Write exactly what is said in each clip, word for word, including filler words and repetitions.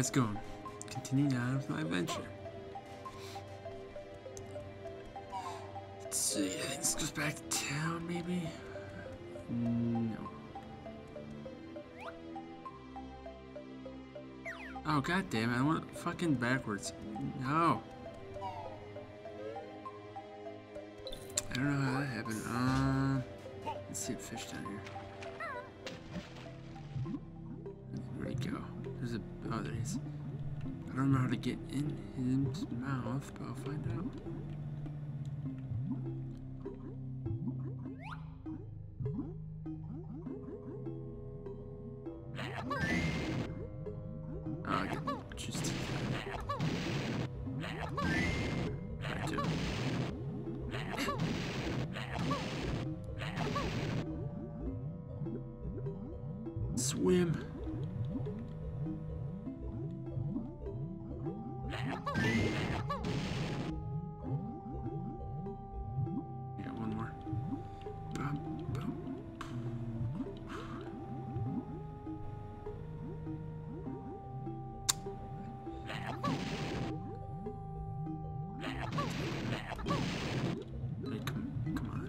let's go. Continue on with my adventure. Let's see, I think this goes back to town, maybe? No. Oh, god damn it, I went fucking backwards. No. I don't know how that happened. Um, let's see a fish down here. Where'd he go? There's a, oh, there he is. I don't know how to get in his mouth, but I'll find out. Oh, I can choose to. Back to it. Swim. Yeah, one more. Bum, bum. Hey, come, come on.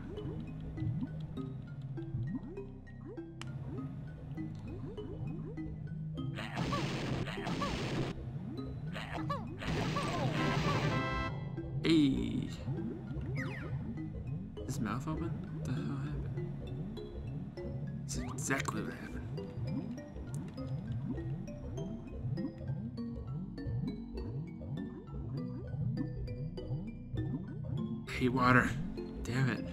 Hey! Is his mouth open? What the hell happened? That's exactly what happened. Hey, water. Damn it.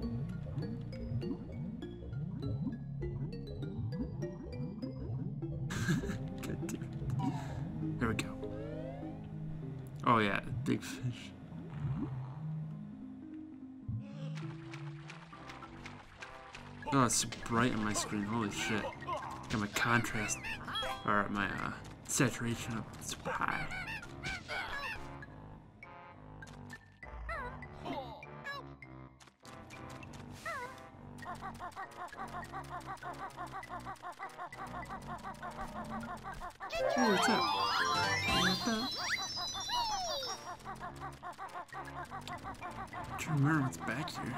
God damn it. There we go. Oh yeah, big fish. Oh, it's so bright on my screen. Holy shit. Got my contrast, or my uh, saturation up super high. Hey, what's up? What's up? I'm trying to remember what's back here.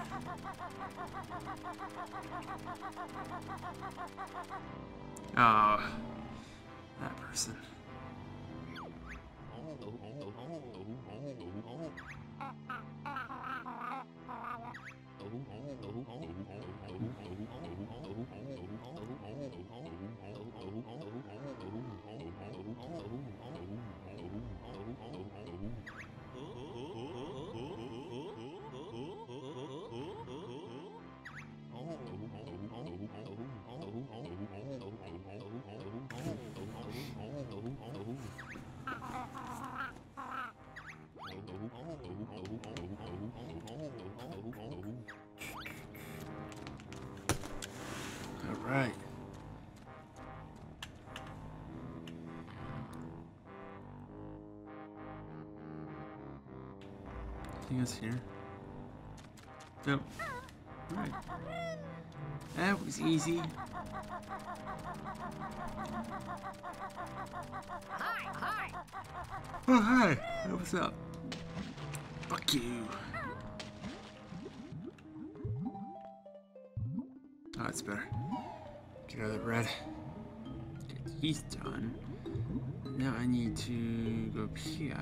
Oh, that person. All right. Anything else here? Nope. All right. That was easy. Hi, hi. Oh, hi. Hey, what's up? Fuck you. Oh, that's better. Get out of the bread. Okay, he's done. Now I need to go up here.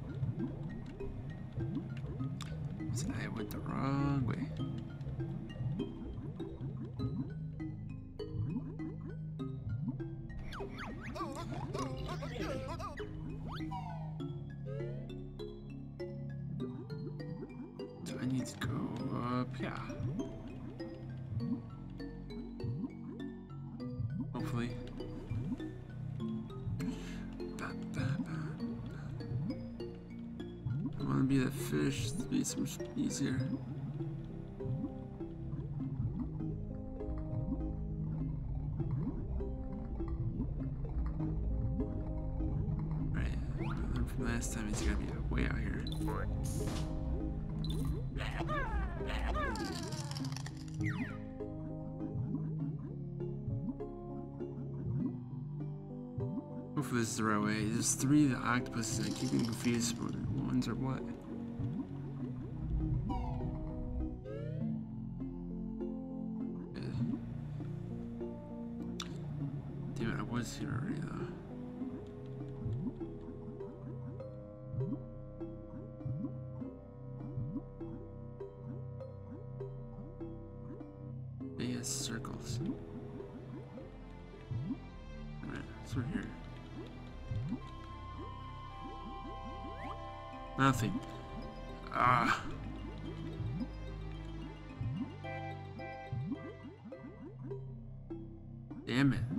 So I went the wrong way. So I need to go up here. Hopefully. I want to be that fish to be so much easier. Right. I learned from last time he's gotta be way out here. Hopefully this is the right way. There's three of the octopuses and I keep getting confused what ones are what. Damn it, I was here already though. Yes, circles. Alright, so we're here. Nothing. Ah. Damn it.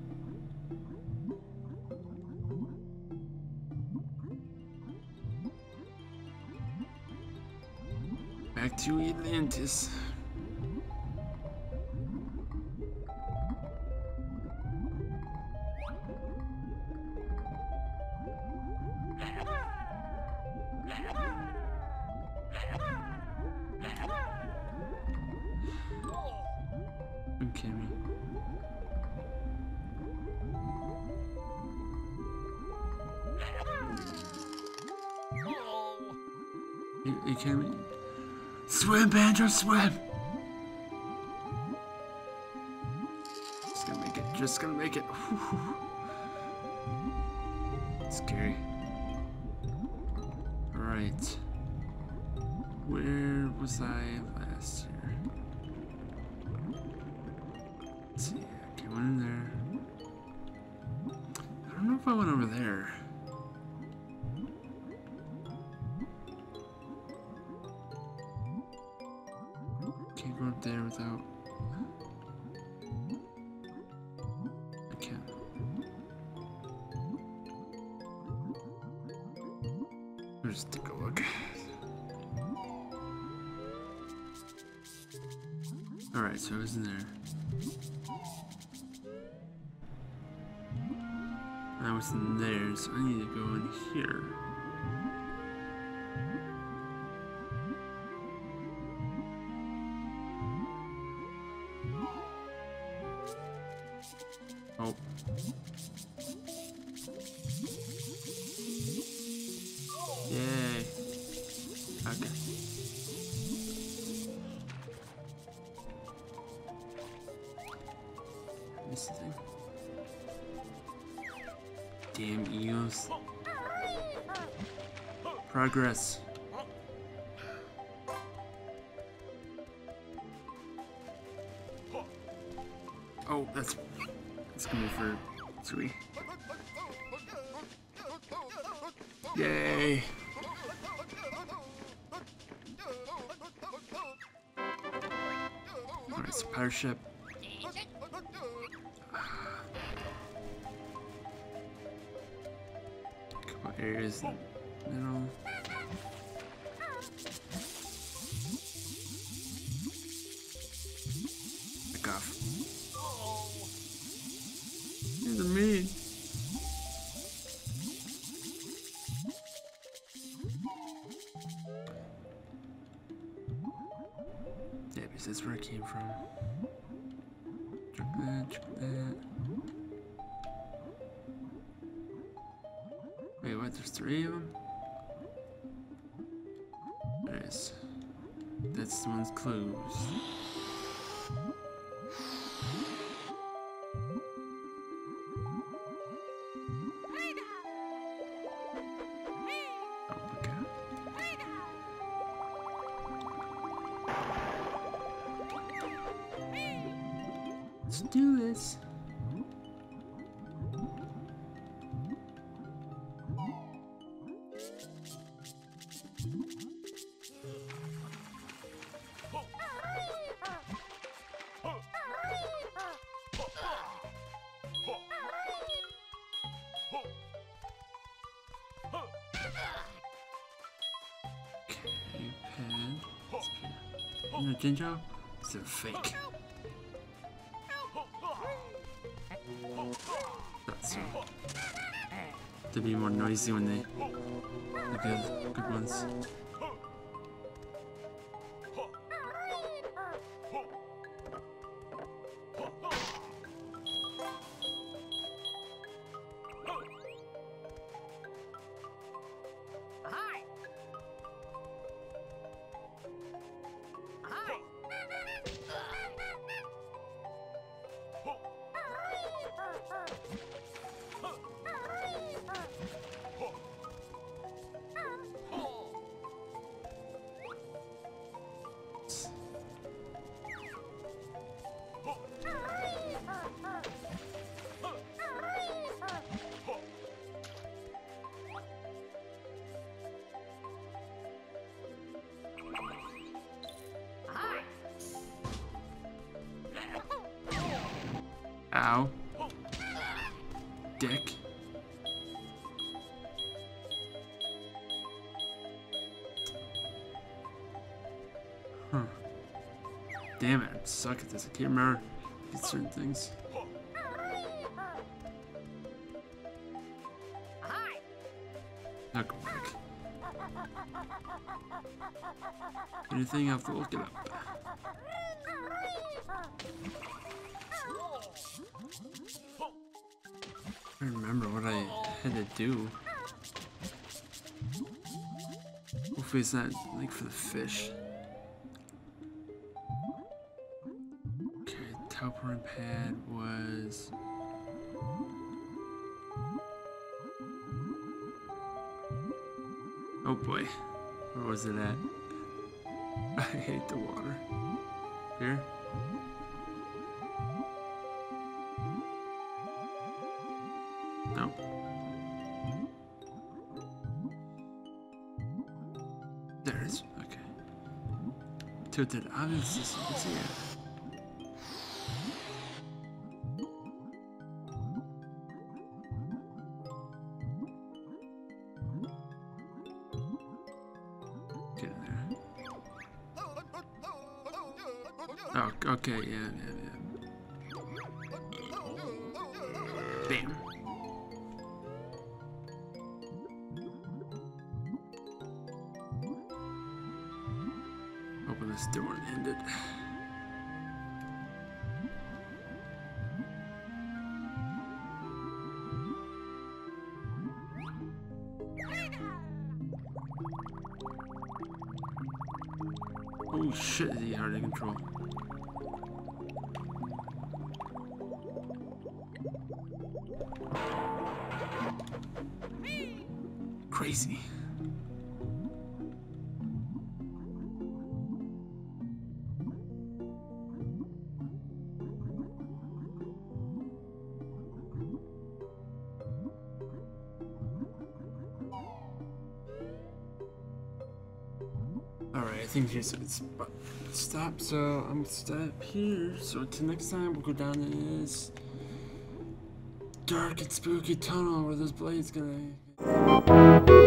Back to Atlantis. Okay, me. You, you kidding me? Swim, Banjo, swim! Just gonna make it, just gonna make it. Scary. Alright. Where was I last year? Let's see. Okay, went in there. I don't know if I went over there. Can't go up there without. I can't. We'll just take a look. Alright, so it was in there. I was in there, so I need to go in here. Oh. Yay. Okay. This thing. Damn eels. Progress. Oh, that's that's gonna be for Sui. Yay! Alright, so pirate ship. Couple areas in the middle. Back off. These are mean. Yeah, because that's where it came from. Check that, check that. Wait, what? There's three of them? Nice. That's the one's closed. Let's do this. Okay, pen. You know, Jinjo? It's a fake. That's so. To be more noisy when they the good good ones. Ow. Dick. Huh. Damn it, I suck at this. I can't remember certain things. Now go back. Anything, I have to look it up. I don't remember what I had to do. Hopefully it's not like for the fish. Okay, teleporting pad was... Oh boy, where was it at? I hate the water. Here? No. There it is. Okay. Tilted obviously so you can see it. Get in there. Oh, okay, yeah, yeah, yeah. Bam. Open this door and end it. Oh shit, is he hard to control? Crazy. Alright, I think it's, it's stop, so I'm gonna stop here. So until next time, we'll go down this dark and spooky tunnel where this blade's gonna...